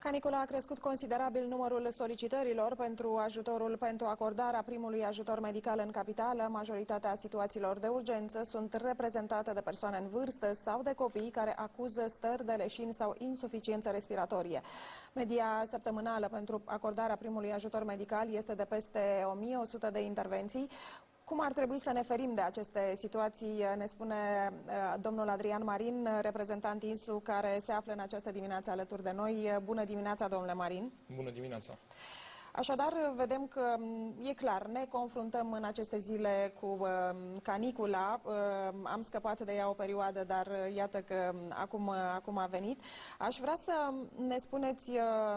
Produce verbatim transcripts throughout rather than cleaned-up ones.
Canicula a crescut considerabil numărul solicitărilor pentru ajutorul pentru acordarea primului ajutor medical în capitală. Majoritatea situațiilor de urgență sunt reprezentate de persoane în vârstă sau de copii care acuză stări de leșin sau insuficiență respiratorie. Media săptămânală pentru acordarea primului ajutor medical este de peste o mie o sută de intervenții. Cum ar trebui să ne ferim de aceste situații, ne spune uh, domnul Adrian Marin, reprezentant I N S U, care se află în această dimineață alături de noi. Bună dimineața, domnule Marin. Bună dimineața. Așadar, vedem că e clar, ne confruntăm în aceste zile cu uh, canicula. Uh, am scăpat de ea o perioadă, dar uh, iată că acum, uh, acum a venit. Aș vrea să ne spuneți... Uh,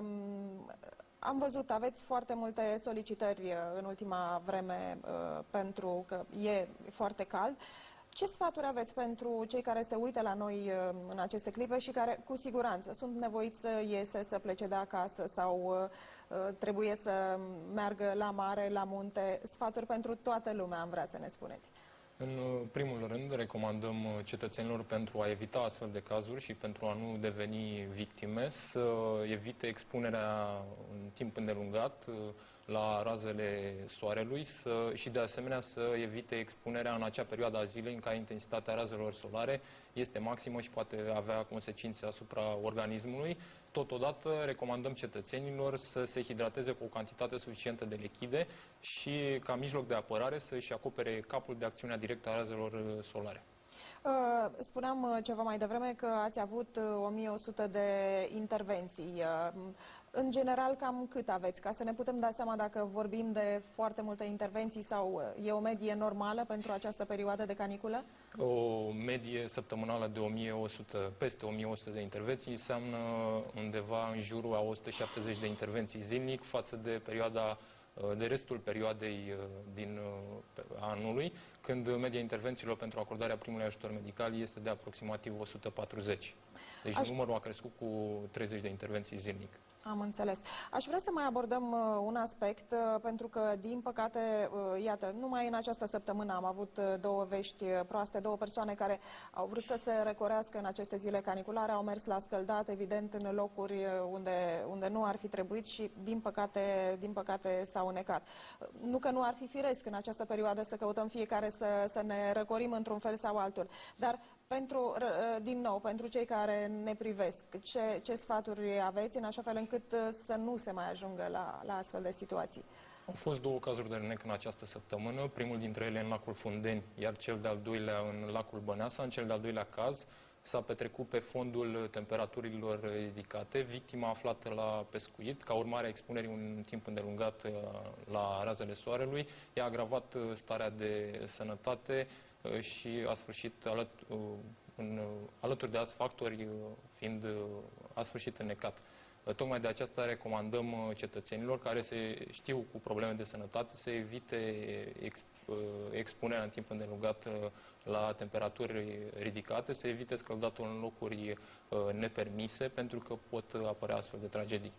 Am văzut, aveți foarte multe solicitări în ultima vreme uh, pentru că e foarte cald. Ce sfaturi aveți pentru cei care se uită la noi uh, în aceste clipe și care cu siguranță sunt nevoiți să iese, să plece de acasă sau uh, trebuie să meargă la mare, la munte? Sfaturi pentru toată lumea am vrea să ne spuneți. În primul rând, recomandăm cetățenilor, pentru a evita astfel de cazuri și pentru a nu deveni victime, să evite expunerea în timp îndelungat la razele soarelui să, și de asemenea să evite expunerea în acea perioadă a zilei în care intensitatea razelor solare este maximă și poate avea consecințe asupra organismului. Totodată recomandăm cetățenilor să se hidrateze cu o cantitate suficientă de lichide și, ca mijloc de apărare, să-și acopere capul de acțiunea directă a razelor solare. Spuneam ceva mai devreme că ați avut o mie o sută de intervenții. În general, cam cât aveți? Ca să ne putem da seama dacă vorbim de foarte multe intervenții sau e o medie normală pentru această perioadă de caniculă? O medie săptămânală de o mie o sută, peste o mie o sută de intervenții înseamnă undeva în jurul a o sută șaptezeci de intervenții zilnic față de perioada de restul perioadei din anului, când media intervențiilor pentru acordarea primului ajutor medical este de aproximativ o sută patruzeci. Deci Aș... numărul a crescut cu treizeci de intervenții zilnic. Am înțeles. Aș vrea să mai abordăm uh, un aspect, uh, pentru că, din păcate, uh, iată, numai în această săptămână am avut uh, două vești proaste, două persoane care au vrut să se recorească în aceste zile caniculare, au mers la scăldat, evident, în locuri unde, unde nu ar fi trebuit și, din păcate, din păcate s-au necat. Nu că nu ar fi firesc în această perioadă să căutăm fiecare să, să ne răcorim într-un fel sau altul, dar pentru, din nou, pentru cei care ne privesc, ce, ce sfaturi aveți în așa fel încât să nu se mai ajungă la, la astfel de situații? Au fost două cazuri de rănec în această săptămână, primul dintre ele în lacul Fundeni, iar cel de-al doilea în lacul Băneasa. În cel de-al doilea caz s-a petrecut pe fondul temperaturilor ridicate, victima aflată la pescuit, ca urmare a expunerii un timp îndelungat la razele soarelui. I-a agravat starea de sănătate și a sfârșit alăt, în, alături de alți factori, fiind a sfârșit înnecat. Tocmai de aceasta recomandăm cetățenilor care se știu cu probleme de sănătate să evite exp, expunerea în timp îndelungat la temperaturi ridicate, să evite scăldatul în locuri nepermise, pentru că pot apărea astfel de tragedii.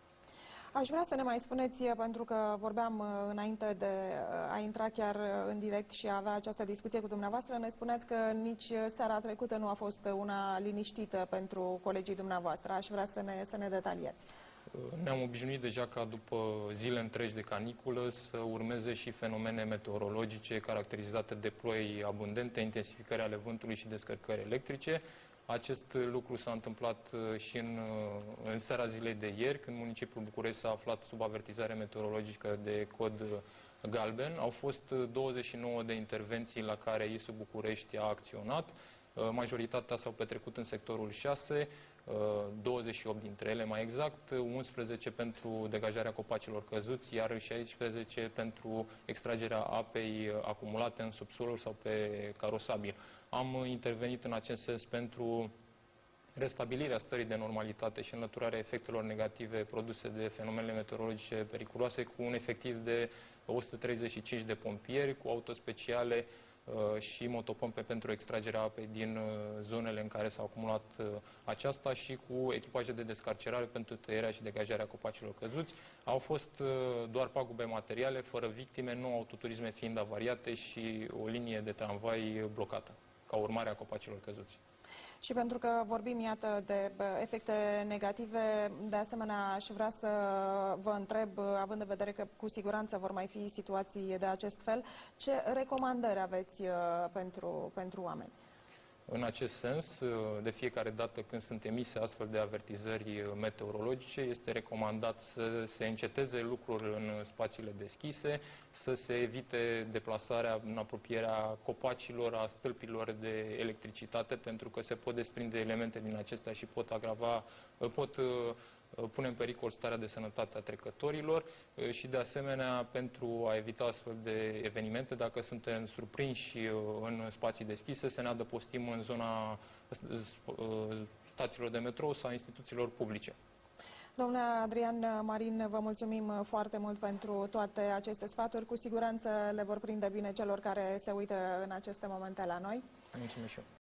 Aș vrea să ne mai spuneți, pentru că vorbeam înainte de a intra chiar în direct și a avea această discuție cu dumneavoastră, ne spuneți că nici seara trecută nu a fost una liniștită pentru colegii dumneavoastră. Aș vrea să ne, să ne detaliați. Ne-am obișnuit deja ca după zile întregi de caniculă să urmeze și fenomene meteorologice caracterizate de ploi abundente, intensificări ale vântului și descărcări electrice. Acest lucru s-a întâmplat și în, în seara zilei de ieri, când municipiul București s-a aflat sub avertizare meteorologică de cod galben. Au fost douăzeci și nouă de intervenții la care I S U București a acționat. Majoritatea s-au petrecut în sectorul șase, douăzeci și opt dintre ele mai exact, unsprezece pentru degajarea copacilor căzuți, iar șaisprezece pentru extragerea apei acumulate în subsoluri sau pe carosabil. Am intervenit în acest sens pentru restabilirea stării de normalitate și înlăturarea efectelor negative produse de fenomenele meteorologice periculoase, cu un efectiv de o sută treizeci și cinci de pompieri, cu autospeciale și motopompe pentru extragerea apei din zonele în care s-a acumulat aceasta și cu echipaje de descarcerare pentru tăierea și degajarea copacilor căzuți. Au fost doar pagube materiale, fără victime, nouă autoturisme fiind avariate și o linie de tramvai blocată, ca urmare a copacilor căzuți. Și pentru că vorbim, iată, de efecte negative, de asemenea, aș vrea să vă întreb, având în vedere că cu siguranță vor mai fi situații de acest fel, ce recomandări aveți pentru, pentru oameni? În acest sens, de fiecare dată când sunt emise astfel de avertizări meteorologice, este recomandat să se înceteze lucruri în spațiile deschise, să se evite deplasarea în apropierea copacilor, a stâlpilor de electricitate, pentru că se pot desprinde elemente din acestea și pot agrava, pot pune în pericol starea de sănătate a trecătorilor și, de asemenea, pentru a evita astfel de evenimente, dacă suntem surprinși în spații deschise, să ne adăpostim în zona stațiilor de metrou sau instituțiilor publice. Domnule Adrian Marin, vă mulțumim foarte mult pentru toate aceste sfaturi. Cu siguranță le vor prinde bine celor care se uită în aceste momente la noi. Mulțumesc și eu.